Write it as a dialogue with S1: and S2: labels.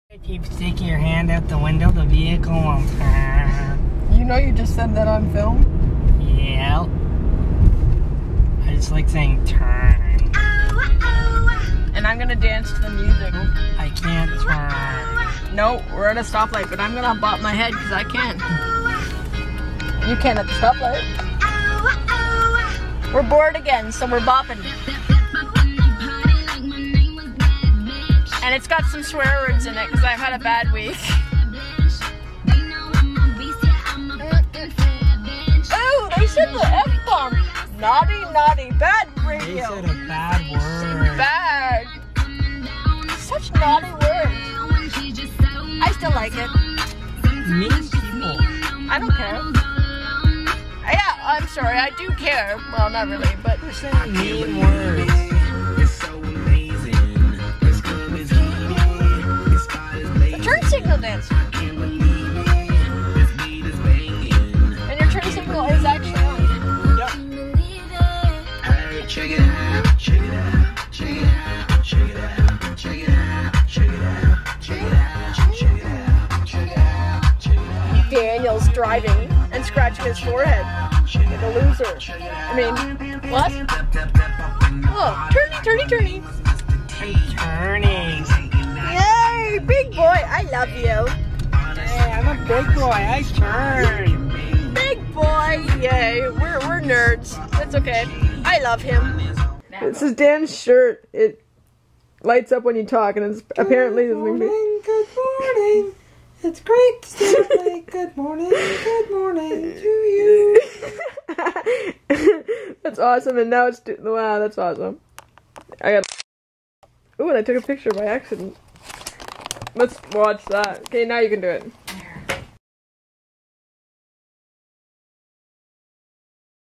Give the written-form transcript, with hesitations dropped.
S1: Keep sticking your hand out the window of the vehicle.
S2: You know you just said that on film?
S1: Yeah. I just like saying turn.
S2: And I'm gonna dance to the music.
S1: I can't turn.
S2: No, we're at a stoplight, but I'm gonna bop my head because I can. You can't at the stoplight. We're bored again, so we're bopping. And it's got some swear words in it because I've had a bad week. Oh, they said the F-bomb. Naughty, naughty, bad radio.
S1: They said a bad word.
S2: Bad. Such naughty words. I still like it.
S1: Mean people.
S2: I don't care. Yeah, I'm sorry, I do care. Well, not really, but...
S1: They're saying mean words.
S2: Turn signal dance. And your turn signal is actually on.
S1: Yep.
S3: Hey, check it out, check it out, check it out, check it out, check it out, check it out, check it out, check it out, check it out, check it out.
S2: Daniel's driving and scratching his forehead. Like a loser. I mean, what? Oh, turny, turny, turny.
S1: I'm turning.
S2: Yay, big boy, I love you.
S1: Hey, I'm a big boy. I turn.
S2: Big boy, yay. We're nerds. That's okay. I love him. This is Dan's shirt. It lights up when you talk, and it's apparently...
S4: Good morning. It's great to see you play. Good morning to you.
S2: That's awesome, and now it's... Wow, that's awesome. I got... Ooh, and I took a picture by accident. Let's watch that. Okay, now you can do it.